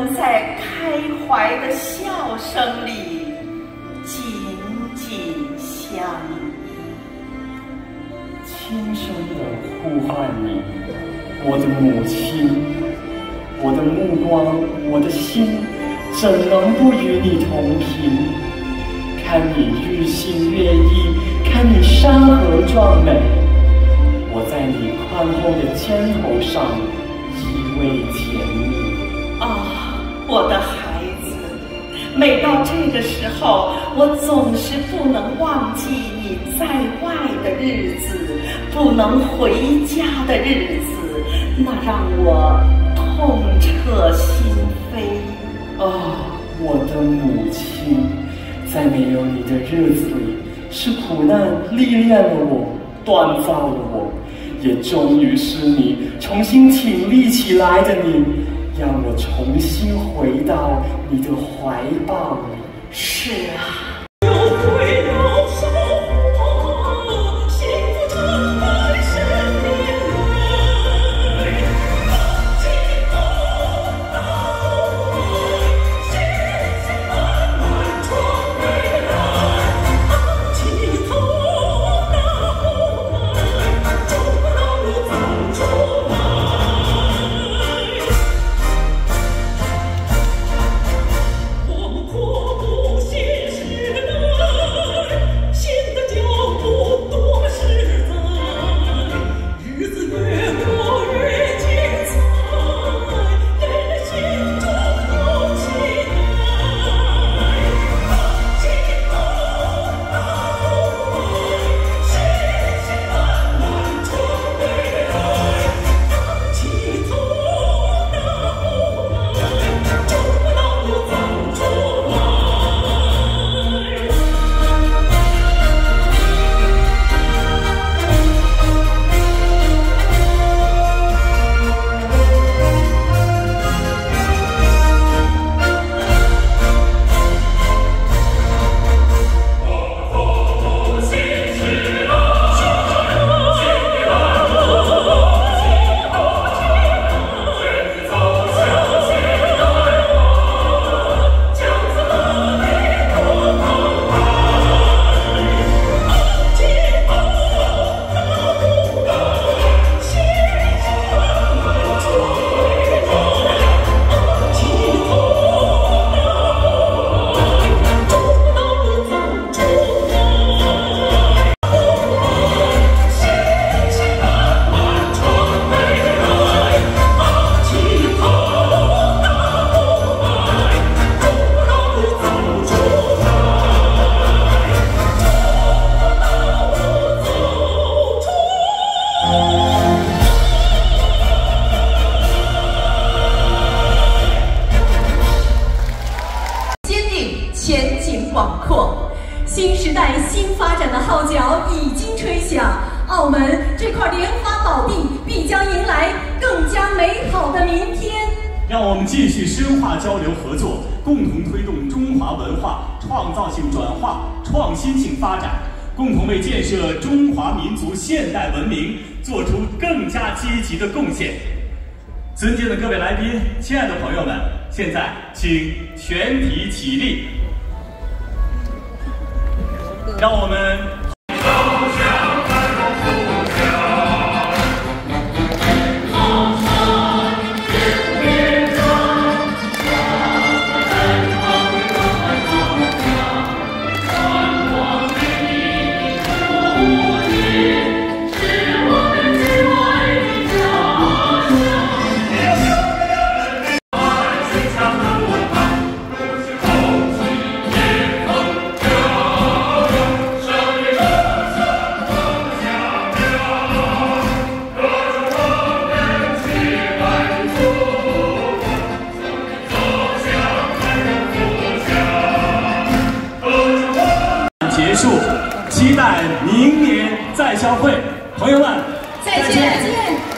们在开怀的笑声里紧紧相依， 轻声地呼唤你，我的母亲。我的目光，我的心，怎能不与你同频？看你日新月异，看你山河壮美，我在你宽厚的肩头上依偎甜蜜。 啊，我的孩子，每到这个时候，我总是不能忘记你在外的日子，不能回家的日子，那让我痛彻心扉。 啊，我的母亲，在没有你的日子里，是苦难历练了我，锻造了我，也终于是你重新挺立起来的你，让我重新回到你的怀抱里。 是啊。 前景广阔，新时代新发展的号角已经吹响，澳门这块莲花宝地必将迎来更加美好的明天。 让我们继续深化交流合作，共同推动中华文化创造性转化、创新性发展，共同为建设中华民族现代文明做出更加积极的贡献。尊敬的各位来宾，亲爱的朋友们，现在请全体起立，让我们结束，期待明年再相会，朋友们， 再见。